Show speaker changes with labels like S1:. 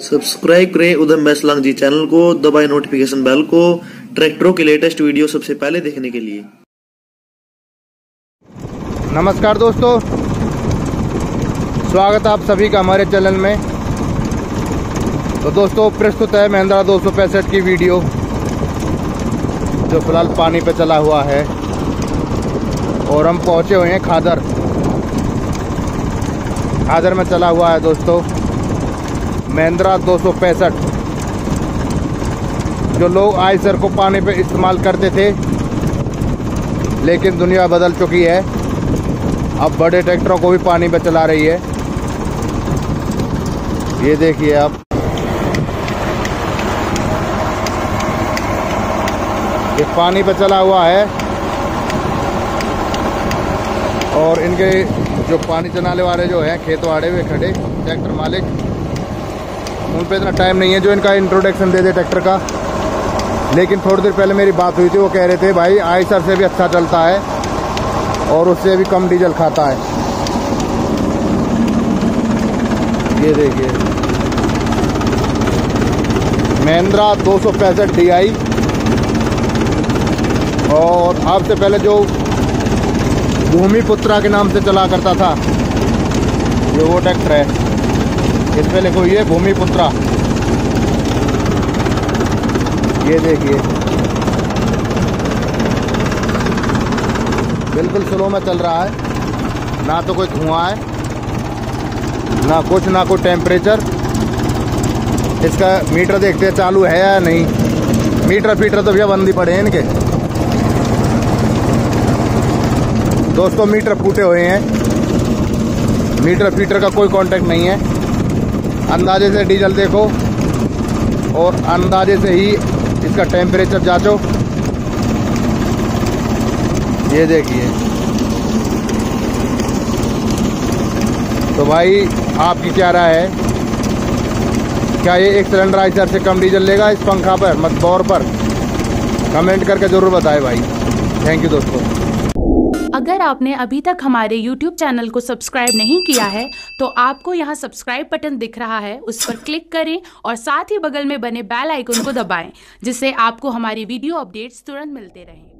S1: Subscribe करें उधम मैसलांग जी channel को, दबाएं नोटिफिकेशन बेल को ट्रैक्टरों के लेटेस्ट वीडियो सबसे पहले देखने के लिए।
S2: नमस्कार दोस्तों, स्वागत है आप सभी का हमारे चैनल में। तो दोस्तों प्रस्तुत है महिंद्रा 265 की वीडियो जो फिलहाल पानी पे चला हुआ है और हम पहुंचे हुए हैं खादर में चला हुआ है दोस्तों महिंद्रा 265 जो लोग आइसर को पानी पे इस्तेमाल करते थे, लेकिन दुनिया बदल चुकी है। अब बड़े ट्रैक्टरों को भी पानी पे चला रही है। ये देखिए आप, ये पानी पे चला हुआ है और इनके जो पानी चलाने वाले जो हैं खेत वाड़े हुए खड़े ट्रैक्टर मालिक, उन पे इतना टाइम नहीं है जो इनका इंट्रोडक्शन दे दे ट्रैक्टर का। लेकिन थोड़ी देर पहले मेरी बात हुई थी, वो कह रहे थे भाई आइसर से भी अच्छा चलता है और उससे भी कम डीजल खाता है। ये देखिए महिंद्रा 265 DI, और आपसे पहले जो भूमिपुत्रा के नाम से चला करता था ये वो ट्रैक्टर है। इस पे लिखो ये भूमिपुत्रा। ये देखिए बिल्कुल स्लो में चल रहा है, ना तो कोई धुआं है ना कुछ, ना कोई टेम्परेचर। इसका मीटर देखते हैं चालू है या नहीं। मीटर फीटर तो भैया बंद ही पड़े हैं इनके दोस्तों, मीटर फूटे हुए हैं। मीटर फीटर का कोई कांटेक्ट नहीं है। अंदाजे से डीजल देखो और अंदाजे से ही इसका टेम्परेचर जांचो। ये देखिए। तो भाई आपकी क्या राय है, क्या ये एक सिलेंडर आइसर से कम डीजल लेगा इस पंखा पर मत दौर पर? कमेंट करके जरूर बताएं भाई। थैंक यू दोस्तों।
S3: अगर आपने अभी तक हमारे YouTube चैनल को सब्सक्राइब नहीं किया है तो आपको यहाँ सब्सक्राइब बटन दिख रहा है, उस पर क्लिक करें और साथ ही बगल में बने बेल आइकन को दबाएं, जिससे आपको हमारी वीडियो अपडेट्स तुरंत मिलते रहें।